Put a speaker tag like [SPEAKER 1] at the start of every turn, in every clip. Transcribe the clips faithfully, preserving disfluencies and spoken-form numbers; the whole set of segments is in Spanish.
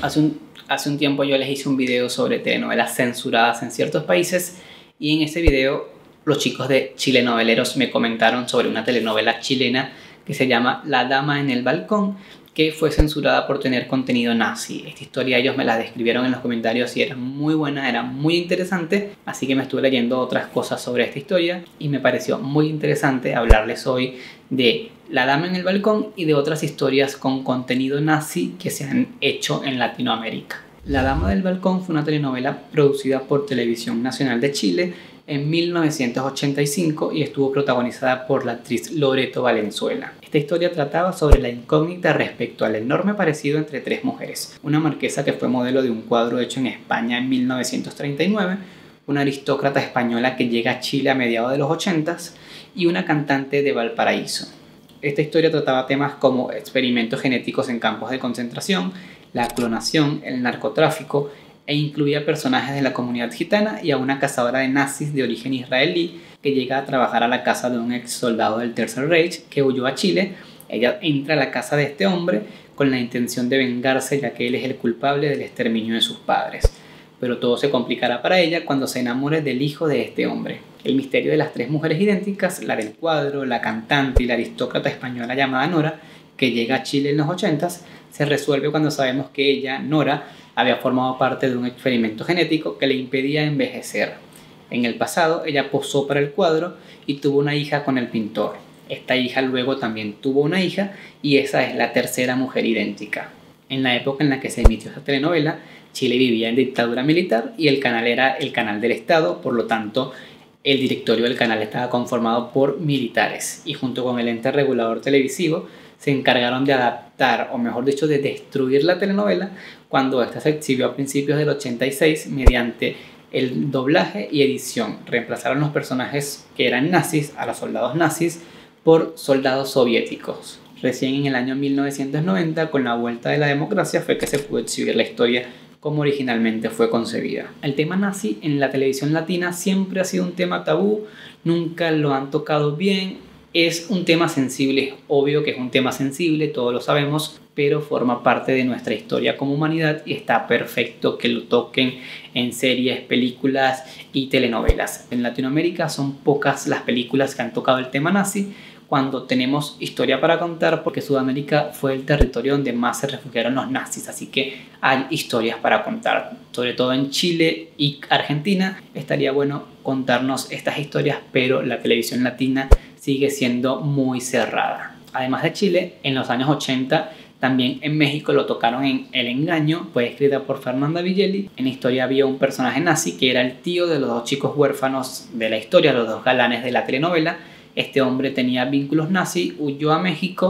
[SPEAKER 1] Hace un, hace un tiempo yo les hice un video sobre telenovelas censuradas en ciertos países y en ese video los chicos de Chile Noveleros me comentaron sobre una telenovela chilena que se llama La Dama en el Balcón, que fue censurada por tener contenido nazi. Esta historia ellos me la describieron en los comentarios y era muy buena, era muy interesante, así que me estuve leyendo otras cosas sobre esta historia y me pareció muy interesante hablarles hoy de La Dama en el Balcón y de otras historias con contenido nazi que se han hecho en Latinoamérica. La Dama del Balcón fue una telenovela producida por Televisión Nacional de Chile en mil novecientos ochenta y cinco y estuvo protagonizada por la actriz Loreto Valenzuela. Esta historia trataba sobre la incógnita respecto al enorme parecido entre tres mujeres: una marquesa que fue modelo de un cuadro hecho en España en mil novecientos treinta y nueve, una aristócrata española que llega a Chile a mediados de los ochenta y una cantante de Valparaíso. Esta historia trataba temas como experimentos genéticos en campos de concentración, la clonación, el narcotráfico, e incluía personajes de la comunidad gitana y a una cazadora de nazis de origen israelí que llega a trabajar a la casa de un ex soldado del Tercer Reich que huyó a Chile. Ella entra a la casa de este hombre con la intención de vengarse, ya que él es el culpable del exterminio de sus padres. Pero todo se complicará para ella cuando se enamore del hijo de este hombre. El misterio de las tres mujeres idénticas, la del cuadro, la cantante y la aristócrata española llamada Nora, que llega a Chile en los ochentas, se resuelve cuando sabemos que ella, Nora, había formado parte de un experimento genético que le impedía envejecer. En el pasado, ella posó para el cuadro y tuvo una hija con el pintor. Esta hija luego también tuvo una hija y esa es la tercera mujer idéntica. En la época en la que se emitió esta telenovela, Chile vivía en dictadura militar y el canal era el canal del Estado, por lo tanto, el directorio del canal estaba conformado por militares y junto con el ente regulador televisivo se encargaron de adaptar, o mejor dicho, de destruir la telenovela cuando esta se exhibió a principios del ochenta y seis mediante el doblaje y edición. Reemplazaron los personajes que eran nazis, a los soldados nazis, por soldados soviéticos. Recién en el año mil novecientos noventa, con la vuelta de la democracia, fue que se pudo exhibir la historia como originalmente fue concebida. El tema nazi en la televisión latina siempre ha sido un tema tabú, nunca lo han tocado bien. Es un tema sensible, obvio que es un tema sensible, todos lo sabemos, pero forma parte de nuestra historia como humanidad y está perfecto que lo toquen en series, películas y telenovelas. En Latinoamérica son pocas las películas que han tocado el tema nazi, cuando tenemos historia para contar, porque Sudamérica fue el territorio donde más se refugiaron los nazis, así que hay historias para contar. Sobre todo en Chile y Argentina estaría bueno contarnos estas historias, pero la televisión latina sigue siendo muy cerrada. Además de Chile, en los años ochenta, también en México lo tocaron en El Engaño, fue escrita por Fernanda Vilelli. En la historia había un personaje nazi que era el tío de los dos chicos huérfanos de la historia, los dos galanes de la telenovela. Este hombre tenía vínculos nazis, huyó a México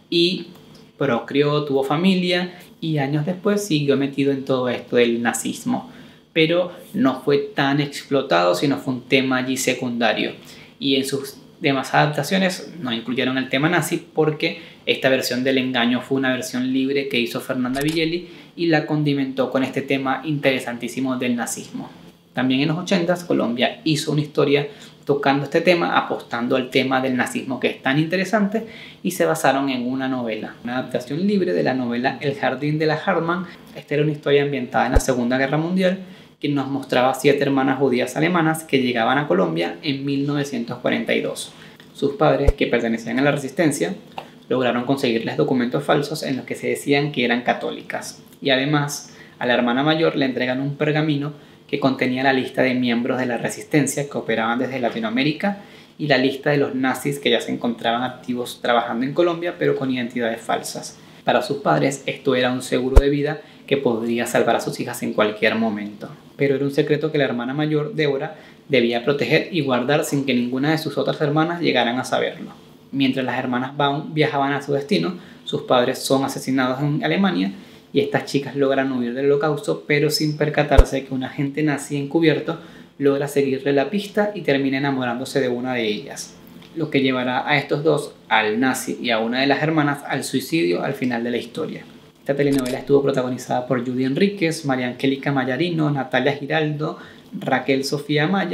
[SPEAKER 1] y procreó, tuvo familia y años después siguió metido en todo esto del nazismo. Pero no fue tan explotado, sino fue un tema allí secundario. Y en sus demás adaptaciones no incluyeron el tema nazi porque esta versión del Engaño fue una versión libre que hizo Fernanda Vilelli y la condimentó con este tema interesantísimo del nazismo. También en los ochentas Colombia hizo una historia tocando este tema, apostando al tema del nazismo que es tan interesante, y se basaron en una novela, una adaptación libre de la novela El Jardín de la Hartmann. Esta era una historia ambientada en la Segunda Guerra Mundial que nos mostraba siete hermanas judías alemanas que llegaban a Colombia en mil novecientos cuarenta y dos. Sus padres, que pertenecían a la resistencia, lograron conseguirles documentos falsos en los que se decían que eran católicas. Y además, a la hermana mayor le entregan un pergamino que contenía la lista de miembros de la resistencia que operaban desde Latinoamérica y la lista de los nazis que ya se encontraban activos trabajando en Colombia, pero con identidades falsas. Para sus padres esto era un seguro de vida que podría salvar a sus hijas en cualquier momento. Pero era un secreto que la hermana mayor, Débora, debía proteger y guardar sin que ninguna de sus otras hermanas llegaran a saberlo. Mientras las hermanas Baum viajaban a su destino, sus padres son asesinados en Alemania y estas chicas logran huir del holocausto, pero sin percatarse que un agente nazi encubierto logra seguirle la pista y termina enamorándose de una de ellas, lo que llevará a estos dos, al nazi y a una de las hermanas, al suicidio al final de la historia. Esta telenovela estuvo protagonizada por Judy Enríquez, María Angélica Mayarino, Natalia Giraldo, Raquel Sofía Maya,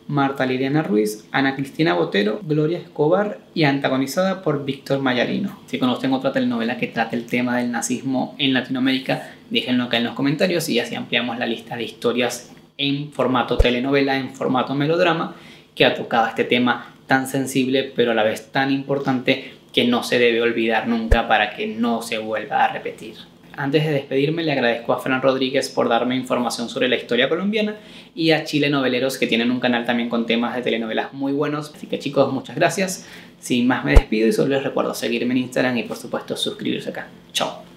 [SPEAKER 1] Marta Liliana Ruiz, Ana Cristina Botero, Gloria Escobar y antagonizada por Víctor Mayarino. Si conocen otra telenovela que trate el tema del nazismo en Latinoamérica, déjenlo acá en los comentarios y así ampliamos la lista de historias en formato telenovela, en formato melodrama, que ha tocado este tema tan sensible pero a la vez tan importante que no se debe olvidar nunca para que no se vuelva a repetir. Antes de despedirme, le agradezco a Fran Rodríguez por darme información sobre la historia colombiana y a Chile Noveleros, que tienen un canal también con temas de telenovelas muy buenos. Así que chicos, muchas gracias. Sin más me despido y solo les recuerdo seguirme en Instagram y por supuesto suscribirse acá. Chao.